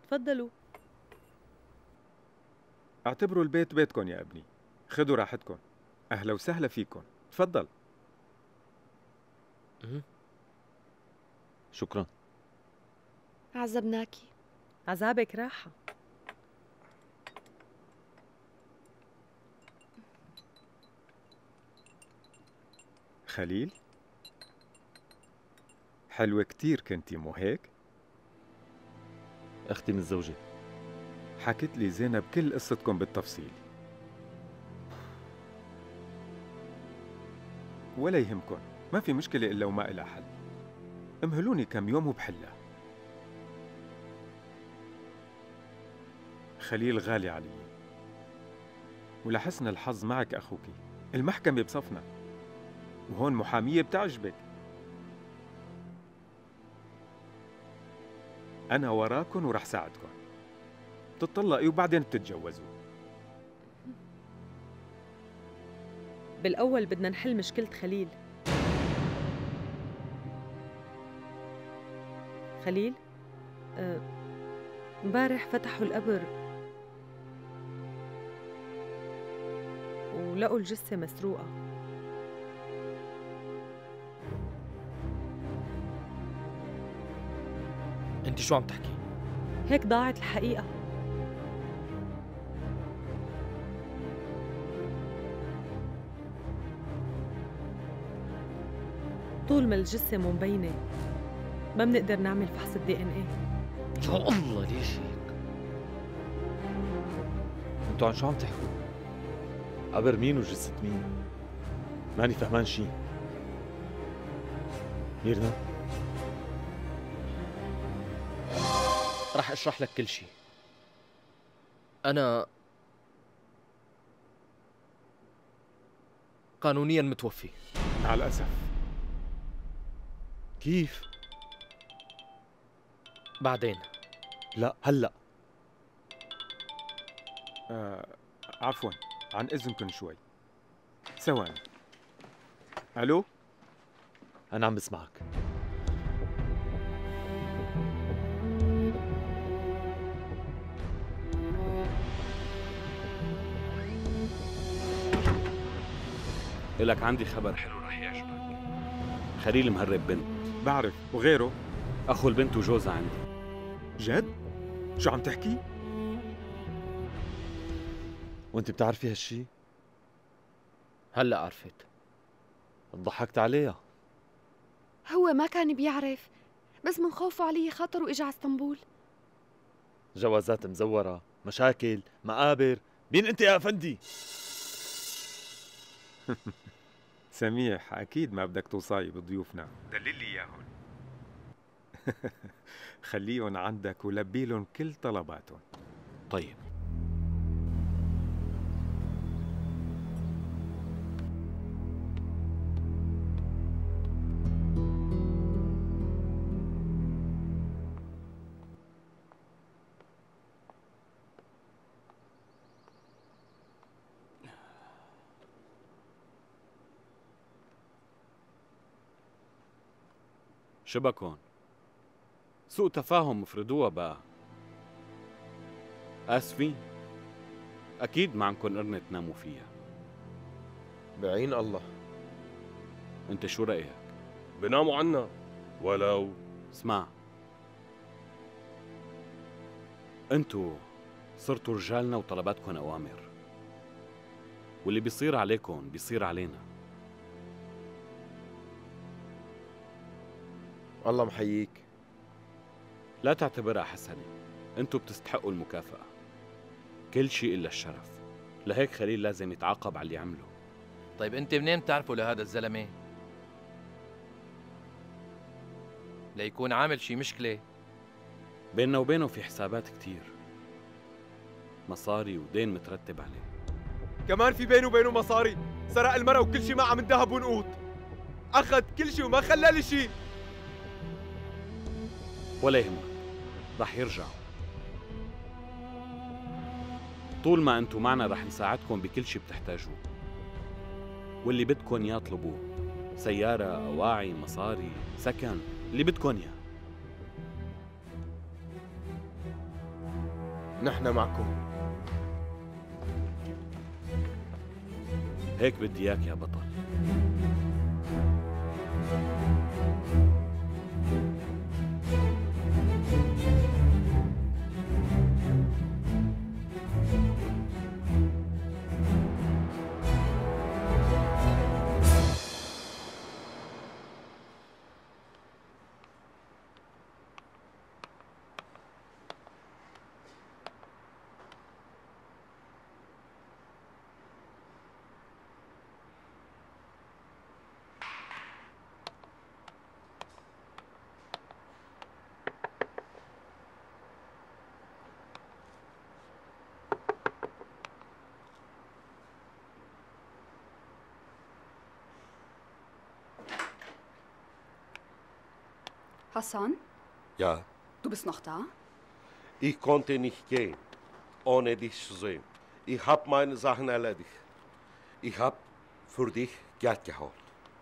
تفضلوا. اعتبروا البيت بيتكم يا ابني، خدوا راحتكم. أهلا وسهلا فيكم، تفضل. شكرا. عذبناكي. عذابك راحة. خليل، حلوة كتير كنتي مو هيك؟ أختي متزوجة. حكت لي زينب كل قصتكم بالتفصيل. ولا يهمكن، ما في مشكلة إلا وما إلها حل. امهلوني كم يوم وبحلها. خليل غالي علي، ولحسن الحظ معك أخوك، المحكمة بصفنا، وهون محامية بتعجبك. أنا وراكن ورح ساعدكن. تطلقي وبعدين بتتجوزوا. بالأول بدنا نحل مشكلة خليل. خليل، امبارح فتحوا القبر ولقوا الجثة مسروقة. انت شو عم تحكي؟ هيك ضاعت الحقيقة. طول ما الجثة مو مبينة ما بنقدر نعمل فحص الDNA. يا الله ليش هيك؟ انتوا عن شو عم تحكوا؟ قبر مين وجثة مين؟ ماني فهمان شي. ميرنا، رح اشرح لك كل شيء. أنا قانونياً متوفي. مع الأسف. كيف؟ بعدين. لا هلأ. عفواً، عن إذنكم شوي. ثواني. ألو؟ أنا عم بسمعك. إلك عندي خبر حلو رح يعجبك. خليل مهرب بنت. بعرف، وغيره؟ أخو البنت وجوزها عندي. جد؟ شو عم تحكي؟ وانت بتعرفي هالشي؟ هلأ عرفت. ضحكت عليها. هو ما كان بيعرف، بس من خوفه علي خاطر واجا على اسطنبول. جوازات مزورة، مشاكل، مقابر، مين انت يا افندي؟ سميح، أكيد ما بدك توصاي بضيوفنا، دلل لي إياهم. خليهم عندك ولبي لهم كل طلباتهم. طيب. شبكون؟ سوء تفاهم مفردوها بقى. آسفين، أكيد ما عندكن قرنة تناموا فيها. بعين الله. أنت شو رأيك؟ بناموا عنا ولو. اسمع، أنتوا صرتوا رجالنا وطلباتكن أوامر، واللي بيصير عليكن بيصير علينا. الله محييك. لا تعتبرها حسنة، انتوا بتستحقوا المكافأة. كل شيء إلا الشرف. لهيك خليل لازم يتعاقب على اللي عمله. طيب انت منين بتعرفوا لهذا الزلمة؟ ليكون عامل شي مشكلة؟ بيننا وبينه في حسابات كتير، مصاري ودين مترتب عليه. كمان في بينه وبينه مصاري. سرق المرأة وكل شيء معها من ذهب ونقود. أخذ كل شيء وما خلى لي شيء. ولا يهمك، رح يرجعوا. طول ما انتوا معنا رح نساعدكم بكل شيء بتحتاجوه، واللي بدكن اياه اطلبوه. سيارة، أواعي، مصاري، سكن، اللي بدكن اياه. نحن معكم. هيك بدي اياك يا بطل. Hassan, Ja, du bist noch da? ich konnte nicht gehen, ohne dich zu sehen. Ich habe meine Sachen erledigt. Ich habe für dich Geld geholt.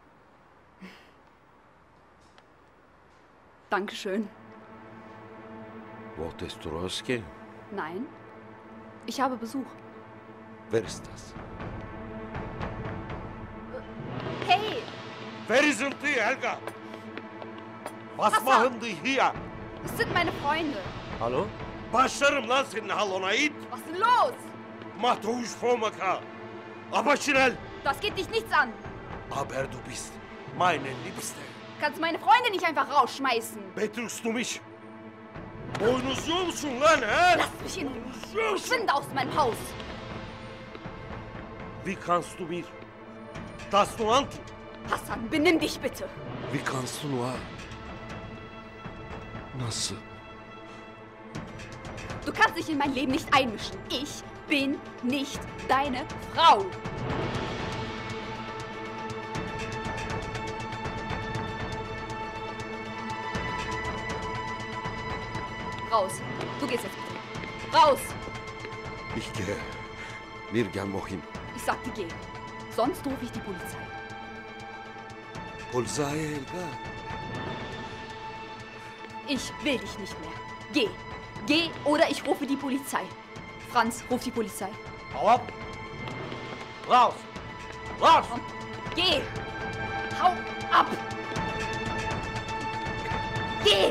Dankeschön. Wolltest du rausgehen? Nein, ich habe Besuch. Wer ist das? Hey, Wer sind die, Helga? Was Hassan! machen die hier? das sind meine Freunde. Hallo? Başlarım lan senin halona it. Was ist denn los? Mach ruhig vor Maka. Aber schnell. Das geht dich nichts an. Aber du bist meine Liebste. Kannst meine Freunde nicht einfach rausschmeißen. Betrügst du mich? Boynuzluyor musun lan he? Lass mich in Ruhe. Verschwinde aus meinem Haus. Wie kannst du mir das nur antun? Hassan, benimm dich bitte. Wie kannst du nur... Nasıl? Du kannst dich in mein Leben nicht einmischen. Ich bin nicht deine Frau. Raus. Du gehst jetzt bitte. Raus. Ich gehe. Wir gehen wohin? Ich sagte geh. Sonst rufe ich die Polizei. Polizei, Helga. Ich will dich nicht mehr. Geh. Geh oder ich rufe die Polizei. Franz, ruf die Polizei. Hau ab! Raus! Raus! Komm. Geh. Hau ab. Geh.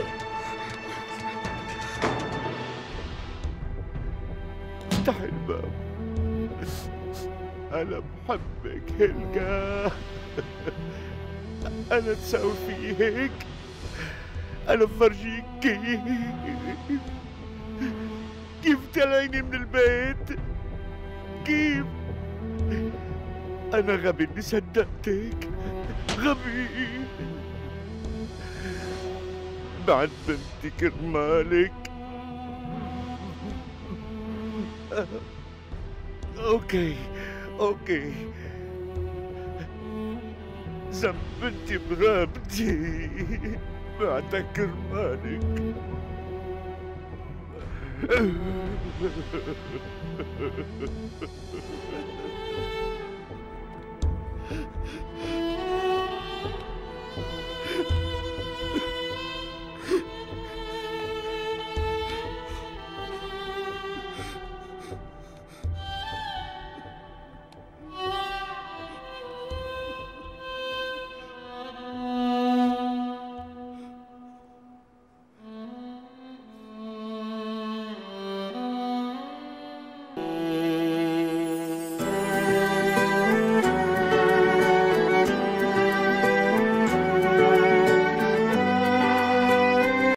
افتح الباب. أنا بحبك هلقا. أنا تساوي في هيك. أنا بفرجيك كيف تلاقيني من البيت. كيف أنا غبي إني صدقتك. غبي. بعد بنتي كرمالك. اوكي ذنب بنتي برقبتي بعدك كرمالك.